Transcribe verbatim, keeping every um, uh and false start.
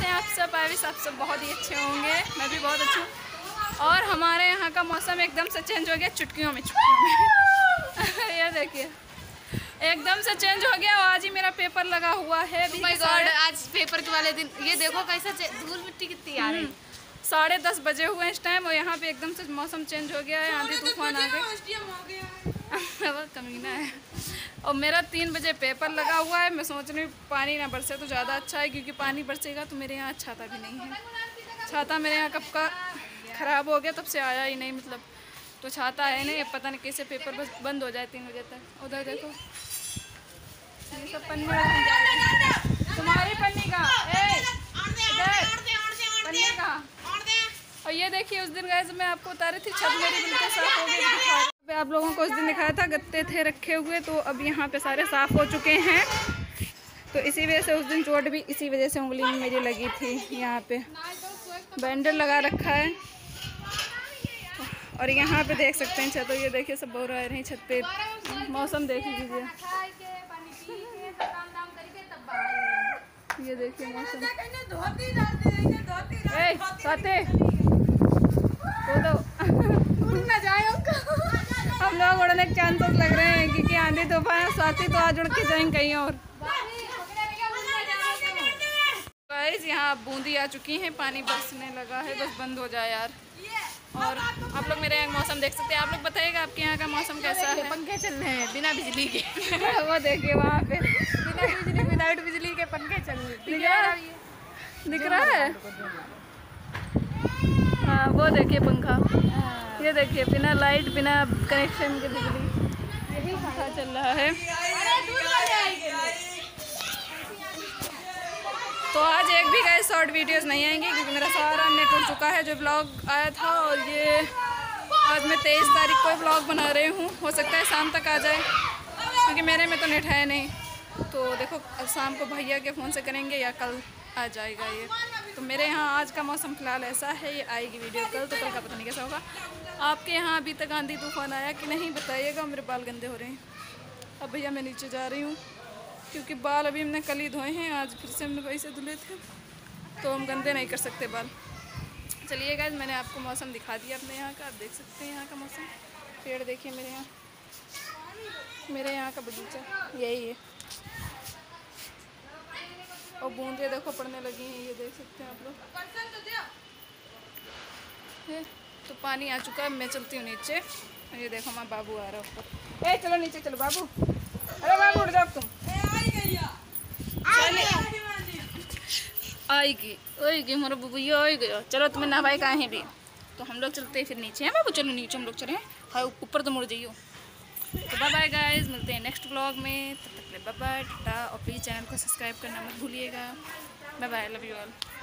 कैसे हैं आप सब? आई विश आप सब बहुत ही अच्छे होंगे, मैं भी बहुत अच्छी हूँ। और हमारे यहाँ का मौसम एकदम से चेंज हो गया चुटकियों में चुटकियों में ये देखिए एकदम से चेंज हो गया। आज ही मेरा पेपर लगा हुआ है। oh my God, आज पेपर के वाले दिन ये देखो कैसा धूल मिट्टी कितनी आ रही है। साढ़े दस बजे हुए इस टाइम और यहाँ पे एकदम से मौसम चेंज हो गया है, आंधी तूफान आ गए। वो कमीना है। और मेरा तीन बजे पेपर लगा हुआ है। मैं सोच रही हूँ पानी ना बरसे तो ज़्यादा अच्छा है, क्योंकि पानी बरसेगा तो मेरे यहाँ छाता भी नहीं है। छाता मेरे यहाँ कब का ख़राब हो गया, तब से आया ही नहीं, मतलब तो छाता है नहीं। पता नहीं कैसे पेपर बस बंद हो जाए तीन बजे तक। उधर देखो ये सब पन्नी तुम्हारी पन्नी का पन्नी का। और ये देखिए उस दिन गए मैं आपको बता रही थी छत मेरी बिल्कुल साफ हो गई। आप लोगों को उस दिन दिखाया था गत्ते थे रखे हुए, तो अब यहाँ पे सारे साफ़ हो चुके हैं। तो इसी वजह से उस दिन चोट भी इसी वजह से उंगली में मेरी लगी थी। यहाँ पे बैंडेज लगा रखा है। और यहाँ पे देख सकते हैं छत, तो ये देखिए सब बोर आ रहे हैं छत पे। मौसम देख लीजिए, ये देखिए मौसम। ए साथे तो दो ना जाए हम लोग उड़ने के चांसेस लग रहे हैं, क्योंकि आंधी तूफान साथी तो आज उड़ के जाएंगे कहीं और। गाइस यहाँ बूंदी आ चुकी हैं, पानी बरसने लगा है, बस बंद हो जाए यार। और आप लोग मेरे यहाँ मौसम देख सकते हैं। आप लोग बताइएगा आपके यहाँ का मौसम कैसा है? पंखे चल रहे हैं बिना बिजली के। वो देखिए वहाँ पे बिना बिजली विदाउट बिजली के पंखे चल रहे हैं। दिख रहा है? दिख रहा है? हाँ वो देखिए पंखा, ये देखिए बिना लाइट बिना कनेक्शन के बिजली यही पंखा चल रहा है। तो आज एक भी गए शॉर्ट वीडियोस नहीं आएंगी, क्योंकि मेरा सारा नेट उड़ चुका है। जो ब्लॉग आया था, और ये आज मैं तेईस तारीख को ब्लॉग बना रही हूँ, हो सकता है शाम तक आ जाए, क्योंकि मेरे में तो नेट है नहीं। तो देखो अब शाम को भैया के फ़ोन से करेंगे या कल आ जाएगा ये। तो मेरे यहाँ आज का मौसम फ़िलहाल ऐसा है। ये आएगी वीडियो कल, तो कल का पता नहीं कैसा होगा। आपके यहाँ अभी तक आंधी तूफान आया कि नहीं बताइएगा। मेरे बाल गंदे हो रहे हैं। अब भैया मैं नीचे जा रही हूँ, क्योंकि बाल अभी हमने कल ही धोए हैं, आज फिर से हमने वही से धुले थे, तो हम गंदे नहीं कर सकते बाल। चलिए गाइस, मैंने आपको मौसम दिखा दिया अपने यहाँ का। आप देख सकते हैं यहाँ का मौसम। पेड़ देखिए मेरे यहाँ, मेरे यहाँ का बगीचा यही है। और बूंदे देखो पड़ने लगी हैं, ये देख सकते हैं आप लोग। तो पानी आ चुका है, मैं चलती हूँ नीचे। ये देखो हमारा बाबू आ रहा है ऊपर। ए चलो नीचे चलो बाबू। अरे बाबू उठ जाओ तुम। आएगी आएगी हमारा बुबुया आ गया। चलो तुम्हें नहवाई का है भी, तो हम लोग चलते हैं फिर नीचे। हैं बाबू चलो नीचे हम लोग चले। हाँ ऊपर तो मुड़ जाइयो। तो बाय बाय गाइस, मिलते हैं नेक्स्ट व्लॉग में। तब तक के लिए बाय बाय टाटा। और प्लीज़ चैनल को सब्सक्राइब करना मत भूलिएगा। Bye bye, love you all.